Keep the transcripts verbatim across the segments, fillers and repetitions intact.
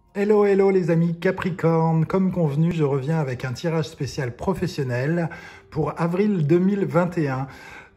Hello, hello les amis Capricorne, comme convenu, je reviens avec un tirage spécial professionnel pour avril deux mille vingt et un.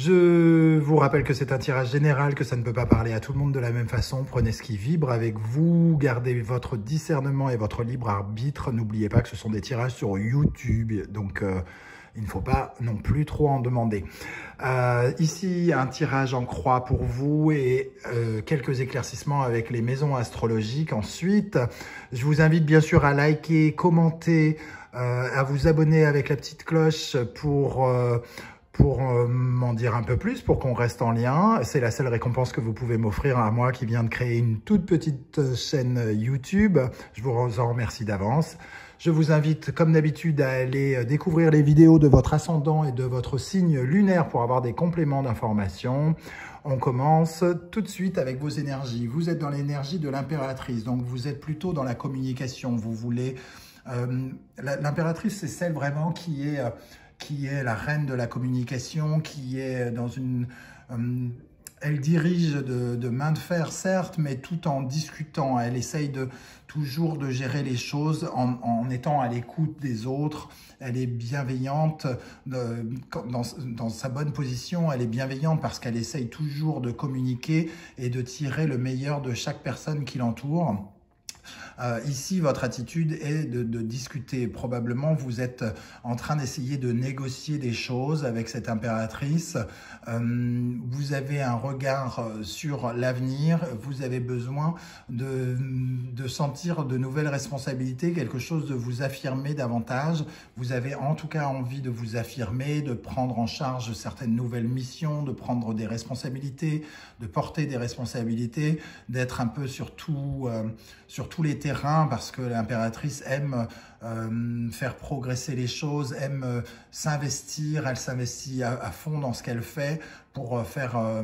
Je vous rappelle que c'est un tirage général, que ça ne peut pas parler à tout le monde de la même façon. Prenez ce qui vibre avec vous, gardez votre discernement et votre libre arbitre. N'oubliez pas que ce sont des tirages sur YouTube, donc euh, il ne faut pas non plus trop en demander. Euh, ici, un tirage en croix pour vous et euh, quelques éclaircissements avec les maisons astrologiques. Ensuite, je vous invite bien sûr à liker, commenter, euh, à vous abonner avec la petite cloche pour... Euh, pour euh, m'en dire un peu plus, pour qu'on reste en lien. C'est la seule récompense que vous pouvez m'offrir à moi qui viens de créer une toute petite chaîne YouTube. Je vous en remercie d'avance. Je vous invite, comme d'habitude, à aller découvrir les vidéos de votre ascendant et de votre signe lunaire pour avoir des compléments d'informations. On commence tout de suite avec vos énergies. Vous êtes dans l'énergie de l'impératrice, donc vous êtes plutôt dans la communication. Vous voulez... Euh, l'impératrice, c'est celle vraiment qui est... Euh, qui est la reine de la communication, qui est dans une... Euh, elle dirige de, de main de fer, certes, mais tout en discutant. Elle essaye de, toujours de gérer les choses en, en étant à l'écoute des autres. Elle est bienveillante de, dans, dans sa bonne position. Elle est bienveillante parce qu'elle essaye toujours de communiquer et de tirer le meilleur de chaque personne qui l'entoure. Euh, ici, votre attitude est de, de discuter. Probablement, vous êtes en train d'essayer de négocier des choses avec cette impératrice. Euh, vous avez un regard sur l'avenir. Vous avez besoin de, de sentir de nouvelles responsabilités, quelque chose de vous affirmer davantage. Vous avez en tout cas envie de vous affirmer, de prendre en charge certaines nouvelles missions, de prendre des responsabilités, de porter des responsabilités, d'être un peu sur tout, euh, sur tous les terrains, parce que l'impératrice aime euh, faire progresser les choses, aime euh, s'investir, elle s'investit à, à fond dans ce qu'elle fait pour faire, euh,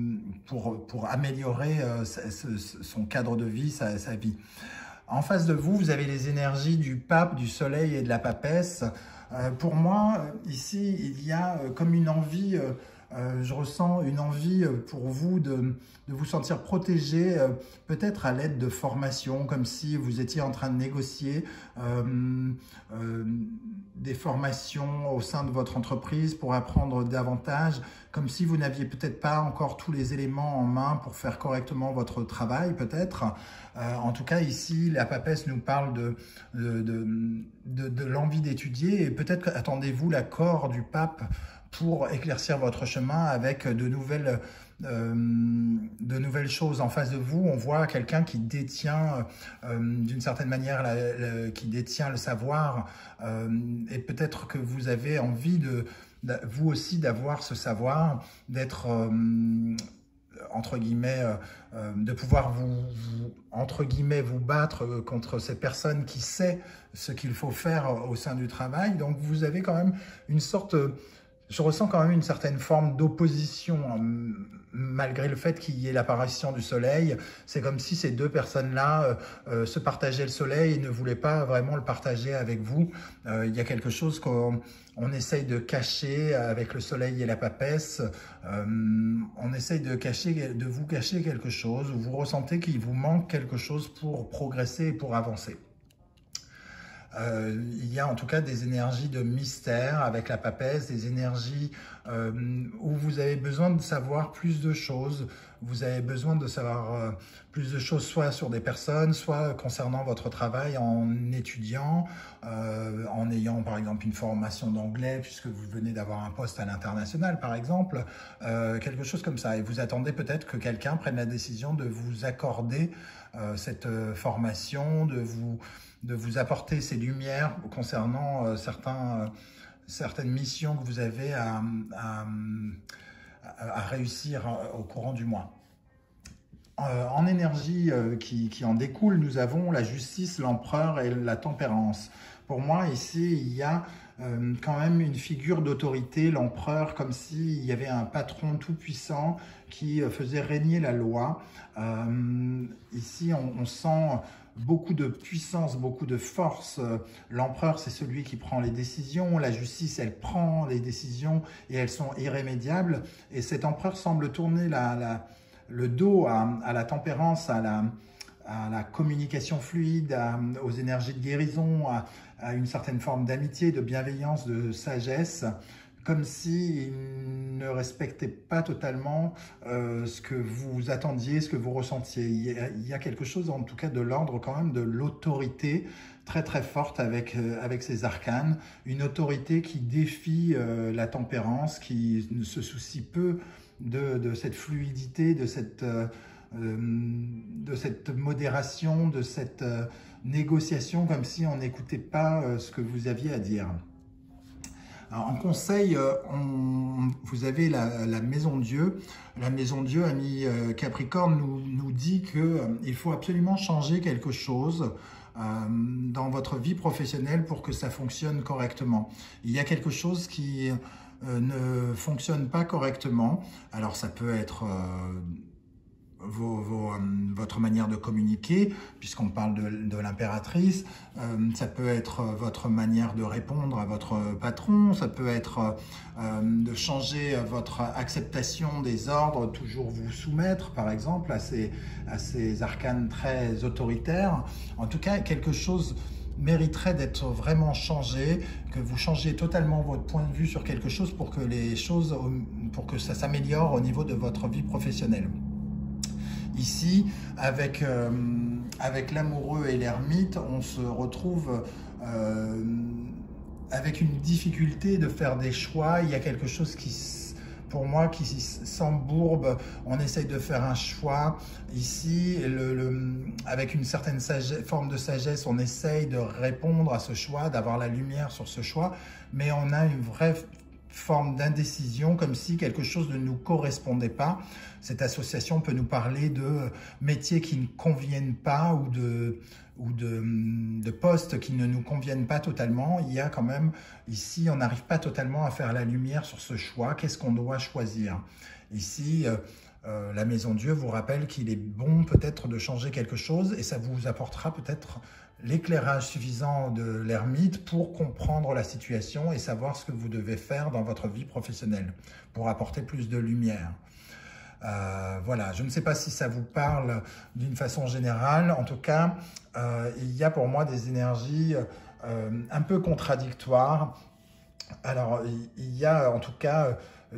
pour, pour améliorer euh, son cadre de vie, sa, sa vie. En face de vous, vous avez les énergies du pape, du soleil et de la papesse. Euh, pour moi, ici, il y a euh, comme une envie... Euh, Euh, je ressens une envie pour vous de, de vous sentir protégé, euh, peut-être à l'aide de formations, comme si vous étiez en train de négocier euh, euh, des formations au sein de votre entreprise pour apprendre davantage, comme si vous n'aviez peut-être pas encore tous les éléments en main pour faire correctement votre travail, peut-être. Euh, en tout cas, ici, la papesse nous parle de, de, de, de, de l'envie d'étudier et peut-être attendez-vous l'accord du pape pour éclaircir votre chemin avec de nouvelles, euh, de nouvelles choses en face de vous. On voit quelqu'un qui détient, euh, d'une certaine manière, la, la, qui détient le savoir euh, et peut-être que vous avez envie, de, de vous aussi, d'avoir ce savoir, d'être... Euh, entre guillemets, euh, de pouvoir vous, vous, entre guillemets, vous battre contre ces personnes qui savent ce qu'il faut faire au sein du travail. Donc, vous avez quand même une sorte... Je ressens quand même une certaine forme d'opposition, malgré le fait qu'il y ait l'apparition du soleil. C'est comme si ces deux personnes-là euh, euh, se partageaient le soleil et ne voulaient pas vraiment le partager avec vous. Euh, il y a quelque chose qu'on on essaye de cacher avec le soleil et la papesse. Euh, on essaye de, cacher, de vous cacher quelque chose, ou vous ressentez qu'il vous manque quelque chose pour progresser et pour avancer. Euh, il y a en tout cas des énergies de mystère avec la papesse, des énergies euh, où vous avez besoin de savoir plus de choses. Vous avez besoin de savoir euh, plus de choses, soit sur des personnes, soit concernant votre travail en étudiant, euh, en ayant par exemple une formation d'anglais, puisque vous venez d'avoir un poste à l'international par exemple, euh, quelque chose comme ça. Et vous attendez peut-être que quelqu'un prenne la décision de vous accorder euh, cette euh, formation, de vous... de vous apporter ces lumières concernant euh, certains, euh, certaines missions que vous avez à, à, à réussir au courant du mois. Euh, en énergie euh, qui, qui en découle, nous avons la justice, l'empereur et la tempérance. Pour moi, ici, il y a euh, quand même une figure d'autorité, l'empereur, comme s'il y avait un patron tout-puissant qui euh, faisait régner la loi. Euh, ici, on, on sent beaucoup de puissance, beaucoup de force. L'empereur, c'est celui qui prend les décisions. La justice, elle prend les décisions et elles sont irrémédiables. Et cet empereur semble tourner la... la le dos à, à la tempérance, à la, à la communication fluide, à, aux énergies de guérison, à, à une certaine forme d'amitié, de bienveillance, de sagesse, comme s'il ne respectait pas totalement euh, ce que vous attendiez, ce que vous ressentiez. Il y a, il y a quelque chose, en tout cas, de l'ordre quand même de l'autorité très très forte avec, euh, avec ces arcanes. Une autorité qui défie euh, la tempérance, qui ne se soucie peu de, de cette fluidité, de cette, euh, de cette modération, de cette euh, négociation, comme si on n'écoutait pas euh, ce que vous aviez à dire. Alors, en conseil, on, vous avez la, la Maison Dieu. La Maison Dieu, ami euh, Capricorne, nous, nous dit qu'il euh, faut absolument changer quelque chose euh, dans votre vie professionnelle pour que ça fonctionne correctement. Il y a quelque chose qui euh, ne fonctionne pas correctement. Alors, ça peut être... Euh, Vos, vos, euh, votre manière de communiquer, puisqu'on parle de, de l'impératrice, euh, ça peut être votre manière de répondre à votre patron, ça peut être euh, de changer votre acceptation des ordres, toujours vous soumettre, par exemple, à ces, à ces arcanes très autoritaires. En tout cas, quelque chose mériterait d'être vraiment changé, que vous changiez totalement votre point de vue sur quelque chose pour que les choses, pour que ça s'améliore au niveau de votre vie professionnelle. Ici, avec, euh, avec l'amoureux et l'ermite, on se retrouve euh, avec une difficulté de faire des choix. Il y a quelque chose qui, pour moi, qui s'embourbe. On essaye de faire un choix. Ici, le, le, avec une certaine sagesse, forme de sagesse, on essaye de répondre à ce choix, d'avoir la lumière sur ce choix, mais on a une vraie forme d'indécision, comme si quelque chose ne nous correspondait pas. Cette association peut nous parler de métiers qui ne conviennent pas ou de, ou de, de postes qui ne nous conviennent pas totalement. Il y a quand même, ici, on n'arrive pas totalement à faire la lumière sur ce choix. Qu'est-ce qu'on doit choisir? Ici, euh, euh, la Maison Dieu vous rappelle qu'il est bon peut-être de changer quelque chose et ça vous apportera peut-être l'éclairage suffisant de l'ermite pour comprendre la situation et savoir ce que vous devez faire dans votre vie professionnelle pour apporter plus de lumière. Euh, voilà, je ne sais pas si ça vous parle d'une façon générale. En tout cas, euh, il y a pour moi des énergies euh, un peu contradictoires. Alors, il y a en tout cas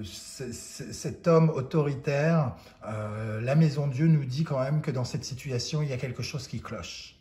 cet homme autoritaire. Euh, la Maison Dieu nous dit quand même que dans cette situation, il y a quelque chose qui cloche.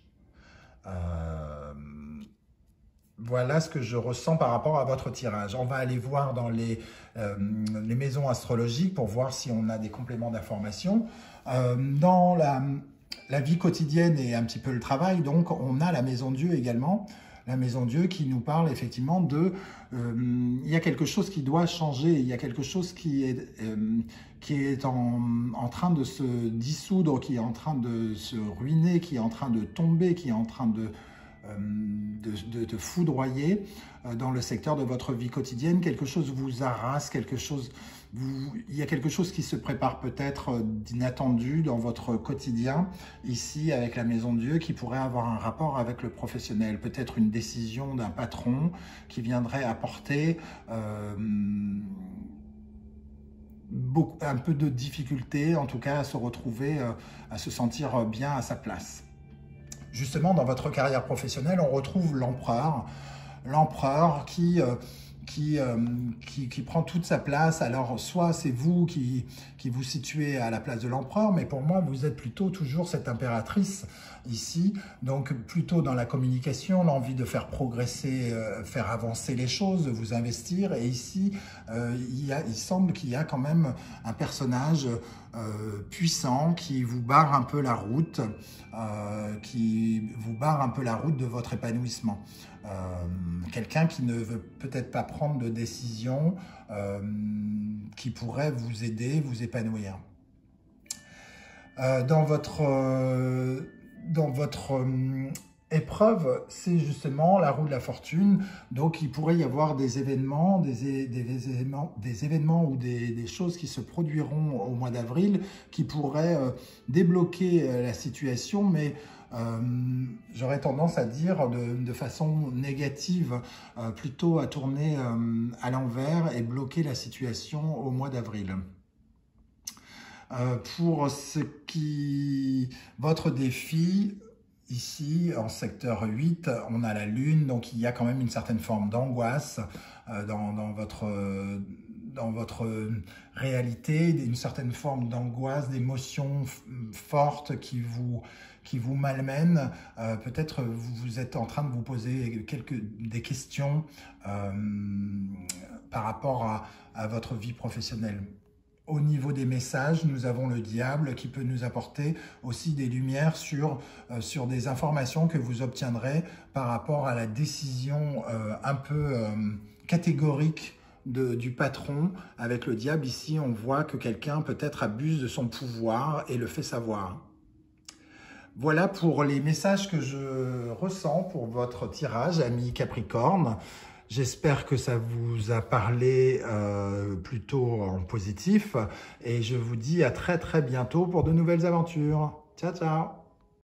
Euh, voilà ce que je ressens par rapport à votre tirage. On va aller voir dans les, euh, les maisons astrologiques pour voir si on a des compléments d'information. Euh, dans la, la vie quotidienne et un petit peu le travail, donc on a la Maison Dieu également. La Maison Dieu qui nous parle effectivement de... Euh, il y a quelque chose qui doit changer, il y a quelque chose qui est, euh, qui est en, en train de se dissoudre, qui est en train de se ruiner, qui est en train de tomber, qui est en train de, euh, de, de, de foudroyer euh, dans le secteur de votre vie quotidienne. Quelque chose vous harasse, quelque chose... Vous, il y a quelque chose qui se prépare peut-être d'inattendu dans votre quotidien, ici avec la Maison Dieu, qui pourrait avoir un rapport avec le professionnel. Peut-être une décision d'un patron qui viendrait apporter euh, beaucoup, un peu de difficulté, en tout cas à se retrouver, euh, à se sentir bien à sa place. Justement, dans votre carrière professionnelle, on retrouve l'empereur, l'empereur qui... Euh, Qui, euh, qui, qui prend toute sa place. Alors, soit c'est vous qui, qui vous situez à la place de l'empereur, mais pour moi, vous êtes plutôt toujours cette impératrice ici, donc plutôt dans la communication, l'envie de faire progresser, euh, faire avancer les choses, de vous investir. Et ici, euh, il, y a, il semble qu'il y a quand même un personnage euh, puissant qui vous barre un peu la route, euh, qui vous barre un peu la route de votre épanouissement. Euh, quelqu'un qui ne veut peut-être pas prendre de décision, euh, qui pourrait vous aider, vous épanouir. Euh, dans votre, euh, dans votre euh, épreuve, c'est justement la roue de la fortune. Donc, il pourrait y avoir des événements, des, des événements, des événements ou des, des choses qui se produiront au mois d'avril qui pourraient euh, débloquer euh, la situation, mais Euh, j'aurais tendance à dire de, de façon négative, euh, plutôt à tourner euh, à l'envers et bloquer la situation au mois d'avril. Euh, pour ce qui... Votre défi, ici, en secteur huit, on a la Lune, donc il y a quand même une certaine forme d'angoisse euh, dans, dans votre... Euh, dans votre réalité, une certaine forme d'angoisse, d'émotions fortes qui vous, qui vous malmènent. Euh, Peut-être vous êtes en train de vous poser quelques, des questions euh, par rapport à, à votre vie professionnelle. Au niveau des messages, nous avons le diable qui peut nous apporter aussi des lumières sur, euh, sur des informations que vous obtiendrez par rapport à la décision euh, un peu euh, catégorique De, du patron. Avec le diable ici, on voit que quelqu'un peut-être abuse de son pouvoir et le fait savoir. Voilà pour les messages que je ressens pour votre tirage, ami Capricorne. J'espère que ça vous a parlé euh, plutôt en positif et je vous dis à très très bientôt pour de nouvelles aventures. Ciao, ciao!